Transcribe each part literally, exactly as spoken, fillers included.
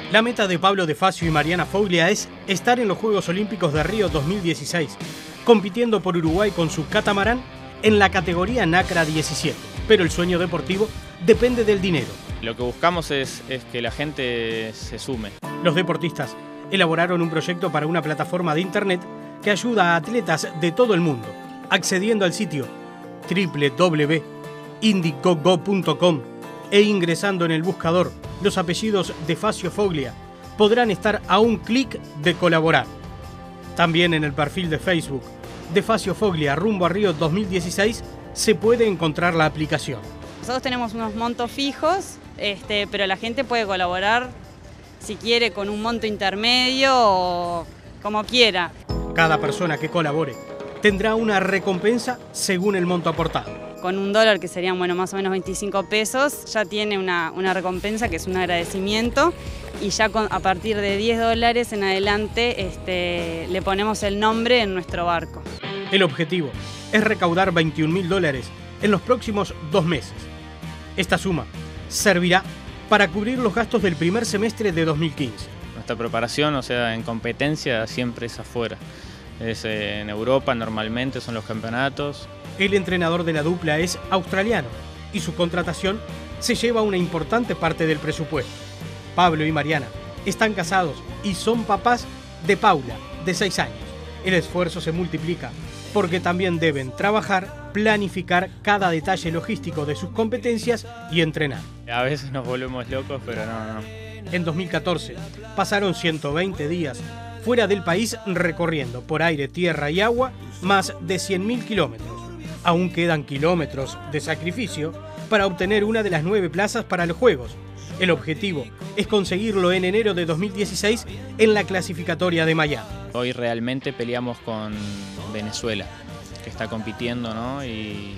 La meta de Pablo De Facio y Mariana Foglia es estar en los Juegos Olímpicos de Río dos mil dieciséis, compitiendo por Uruguay con su catamarán en la categoría NACRA diecisiete. Pero el sueño deportivo depende del dinero. Lo que buscamos es, es que la gente se sume. Los deportistas elaboraron un proyecto para una plataforma de internet que ayuda a atletas de todo el mundo, accediendo al sitio doble u doble u doble u punto indiegogo punto com e ingresando en el buscador los apellidos de Facio Foglia, podrán estar a un clic de colaborar. También en el perfil de Facebook de Facio Foglia rumbo a Río dos mil dieciséis se puede encontrar la aplicación. Nosotros tenemos unos montos fijos, este, pero la gente puede colaborar si quiere con un monto intermedio o como quiera. Cada persona que colabore tendrá una recompensa según el monto aportado. Con un dólar, que serían bueno, más o menos veinticinco pesos, ya tiene una, una recompensa que es un agradecimiento, y ya con, a partir de diez dólares en adelante este, le ponemos el nombre en nuestro barco. El objetivo es recaudar veintiún mil dólares en los próximos dos meses. Esta suma servirá para cubrir los gastos del primer semestre de dos mil quince. Nuestra preparación, o sea, en competencia, siempre es afuera. Es eh, en Europa normalmente, son los campeonatos. El entrenador de la dupla es australiano y su contratación se lleva una importante parte del presupuesto. Pablo y Mariana están casados y son papás de Paula, de seis años. El esfuerzo se multiplica porque también deben trabajar, planificar cada detalle logístico de sus competencias y entrenar. A veces nos volvemos locos, pero no, no. En dos mil catorce pasaron ciento veinte días fuera del país recorriendo por aire, tierra y agua más de cien mil kilómetros. Aún quedan kilómetros de sacrificio para obtener una de las nueve plazas para los Juegos. El objetivo es conseguirlo en enero de dos mil dieciséis en la clasificatoria de Miami. Hoy realmente peleamos con Venezuela, que está compitiendo, ¿no? Y,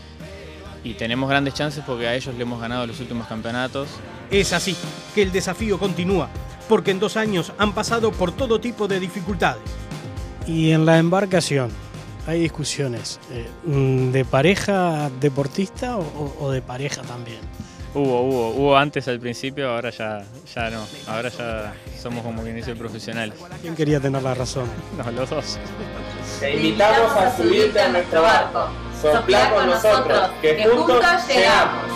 y tenemos grandes chances porque a ellos le hemos ganado los últimos campeonatos. Es así que el desafío continúa, porque en dos años han pasado por todo tipo de dificultades. Y en la embarcación hay discusiones eh, de pareja deportista o, o de pareja también. Hubo, hubo, hubo antes al principio, ahora ya, ya no, ahora ya somos como quien dice profesionales. ¿Quién quería tener la razón? No, los dos. Te invitamos a subirte a nuestro barco. Sopla con nosotros, que juntos llegamos.